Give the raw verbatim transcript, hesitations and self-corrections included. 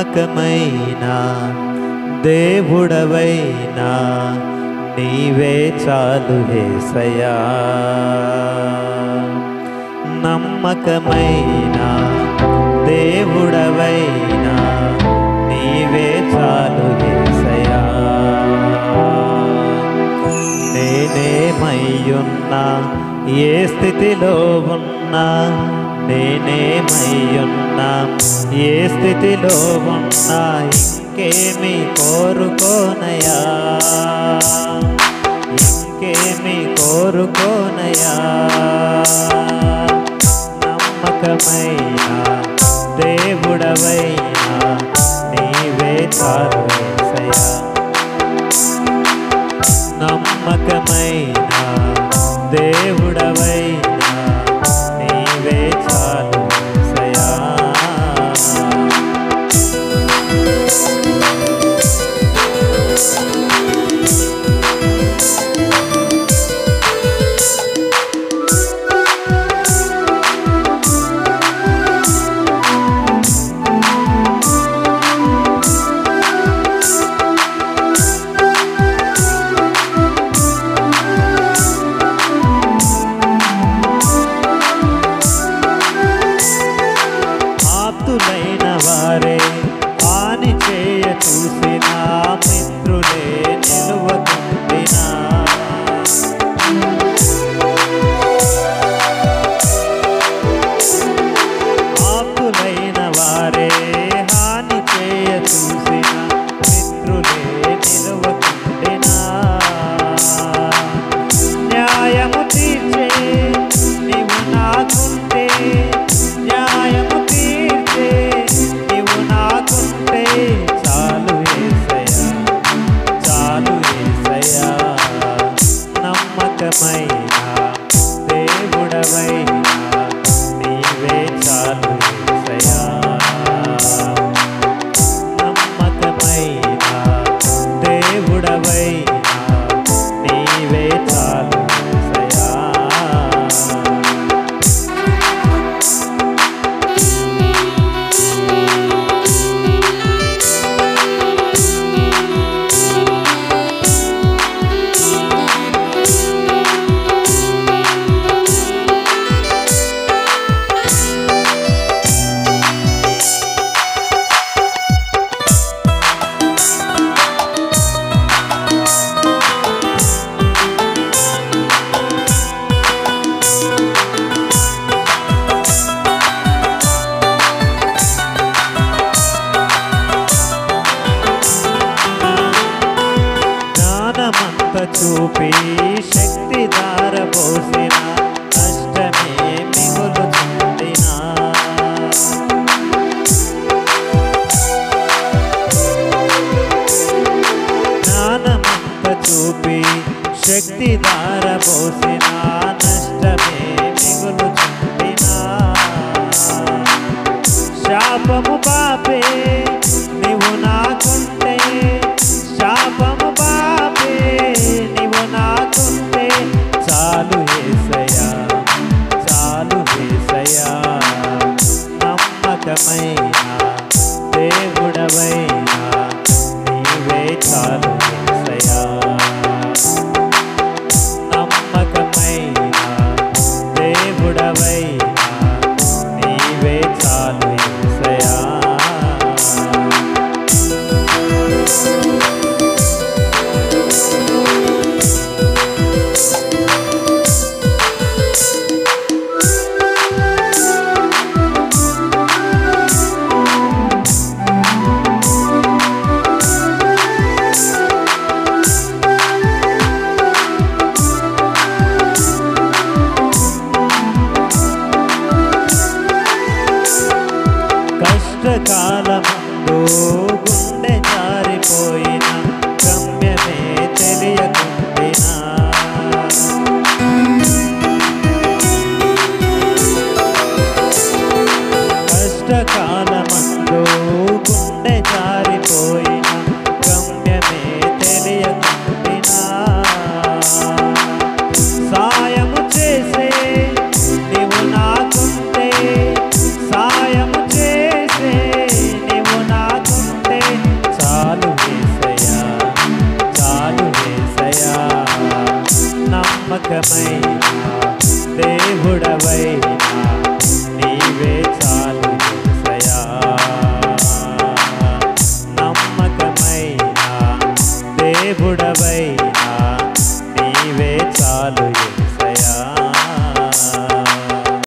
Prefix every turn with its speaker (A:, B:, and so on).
A: నమ్మకమైన దేవుడవైనా నీవే చాలు యేసయ్యా. నమ్మకమైన దేవుడవైనా నీవే చాలు యేసయ్యా. నేనేమయ్యున్నా ఏ స్థితిలో ఉన్నా, నేనేమయ్యున్నా ఏ స్థితిలో ఉన్నా, ఇంకేమి కోరుకోనయా, ఇంకేమి కోరుకోనయా. నమ్మకమైన దేవుడవైనా నీవే చాలు యేసయ్యా. నమ్మకమైన దేవుడవైనా నీవే చాలు యేసయ్యా. ఆప్తులైన వారే హాని చేయ చూసిన, మిత్రులే నిలువకుండినా, ఆప్తులైన వారే హాని చేయ చూసిన, మిత్రులే నిలువకుండినా. న్యాయము తీర్చే నీవు నాకుంటే, న్యాయము తీర్చే నీవు నాకుంటే చాలు యేసయ్యా, చాలు యేసయ్యా. నమ్మకమైన దేవుడవైనా నీవే చాలు యేసయ్యా. నమ్మకమైన దేవుడవైనా నీవే చాలు యేసయ్యా. జ్ఞానమంత చూపి శక్తి ధారపోసిన, నష్టమే మిగులుచుండినా. జ్ఞానమంత చూపి శక్తి ధారపోసిన, నష్టమే